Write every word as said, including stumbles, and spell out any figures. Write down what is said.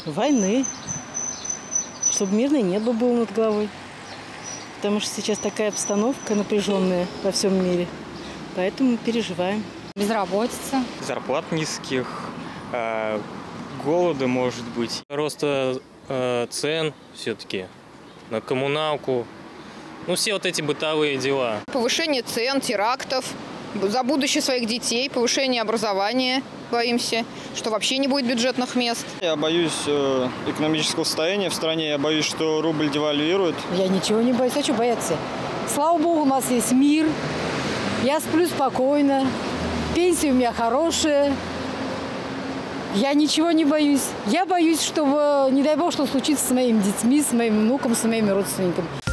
Войны. Чтобы мирное небо было над головой. Потому что сейчас такая обстановка напряженная во всем мире. Поэтому переживаем. Безработица. Зарплат низких, э, голода, может быть. Роста э, цен все-таки на коммуналку. Ну, все вот эти бытовые дела. Повышение цен, терактов, за будущее своих детей, повышение образования. Боимся, что вообще не будет бюджетных мест. Я боюсь э, экономического состояния в стране. Я боюсь, что рубль девальвирует. Я ничего не боюсь. А что бояться? Слава богу, у нас есть мир. Я сплю спокойно. Пенсия у меня хорошая. Я ничего не боюсь. Я боюсь, что, не дай бог, что случится с моими детьми, с моим внуком, с моими родственниками.